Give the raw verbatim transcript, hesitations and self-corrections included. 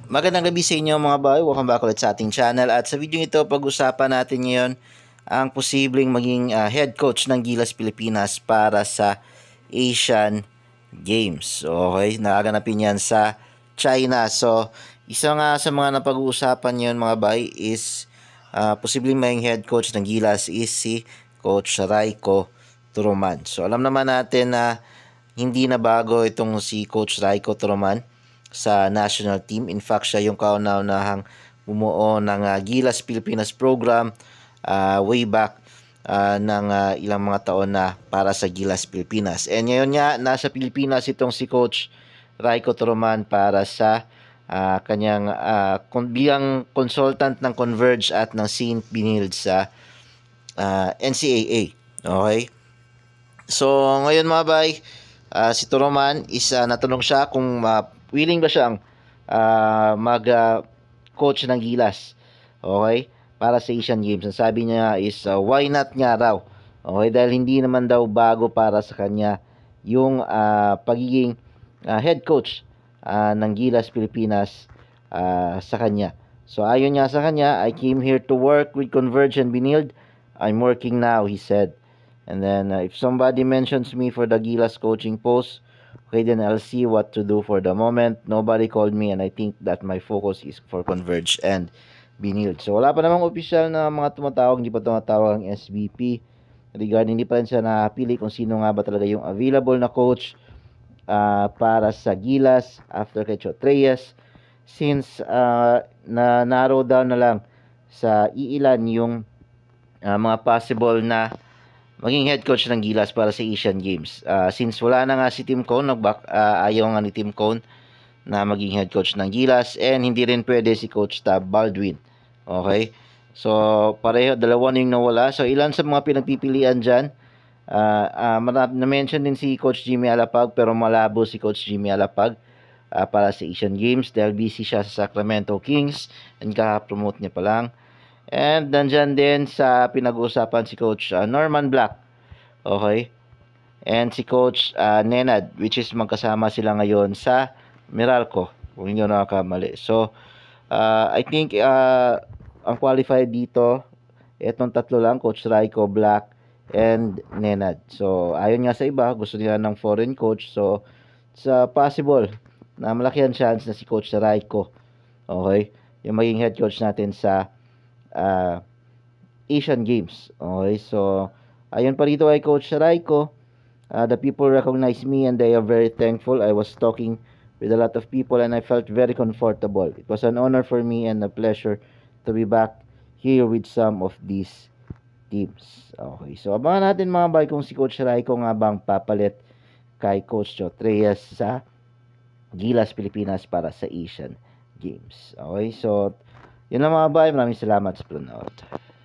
Magandang gabi sa inyo mga boy, welcome back ulit sa ating channel at sa video ito pag-usapan natin ngayon ang posibleng maging uh, head coach ng Gilas Pilipinas para sa Asian Games. Okay, nagaganapin yan sa China. So, isa nga sa mga napag-uusapan yun mga boy is uh, posibleng maging head coach ng Gilas is si Coach Raiko Turoman. So, alam naman natin na hindi na bago itong si Coach Raiko Turoman sa national team. In fact, siya yung kauna-unahang bumuo ng uh, Gilas Pilipinas program uh, way back uh, ng uh, ilang mga taon na para sa Gilas Pilipinas. And ngayon nga, nasa Pilipinas itong si Coach Raiko Turoman para sa uh, kanyang uh, bilang consultant ng Converge at ng Saint Benilde sa uh, N C A A. Okay? So, ngayon mga bay, uh, si Turoman is uh, natanong siya kung uh, willing ba siyang uh, mag-coach uh, ng Gilas, okay, para sa Asian Games. Ang sabi niya is uh, why not nga raw, okay, dahil hindi naman daw bago para sa kanya yung uh, pagiging uh, head coach uh, ng Gilas Pilipinas uh, sa kanya. So ayon niya sa kanya, I came here to work with Converge and Benilde. I'm working now, he said. And then uh, if somebody mentions me for the Gilas coaching post, okay, then I'll see what to do for the moment. Nobody called me and I think that my focus is for Converge and Benilde. So wala pa namang official na mga tumatawag, hindi pa tumatawag ang S B P. Regarding, hindi pa rin siya napili kung sino nga ba talaga yung available na coach uh, para sa Gilas after kay Chot Reyes. Since uh, na narrow down na lang sa iilan yung uh, mga possible na maging head coach ng Gilas para sa Asian Games. Uh, since wala na nga si Tim Cone, nagbak, uh, ayaw nga ni Tim Cone na maging head coach ng Gilas, and hindi rin pwede si Coach Tab Baldwin. Okay? So, pareho, dalawa na yung nawala. So, ilan sa mga pinagpipilian dyan? Uh, uh, na-mention din si Coach Jimmy Alapag, pero malabo si Coach Jimmy Alapag uh, para sa Asian Games dahil busy siya sa Sacramento Kings and kaka-promote niya pa lang. And nandyan din sa pinag-uusapan si Coach uh, Norman Black. Okay? And si Coach uh, Nenad, which is magkasama sila ngayon sa Meralco, kung hindi nakakamali. So, uh, I think uh, ang qualified dito, etong tatlo lang, Coach Raiko, Black, and Nenad. So, ayon nga sa iba, gusto nila ng foreign coach. So, it's uh, possible na malaki ang chance na si Coach Raiko, okay, yung maging head coach natin sa Uh, Asian Games. Okay, so ayon pa rito kay Coach Raiko, uh, the people recognize me and they are very thankful. I was talking with a lot of people and I felt very comfortable. It was an honor for me and a pleasure to be back here with some of these teams. Okay, so abangan natin mga bay kung si Coach Raiko nga bang papalit kay Coach Chot Reyes sa Gilas Pilipinas para sa Asian Games. Okay, so yun lang mga bay, maraming salamat sa panonood.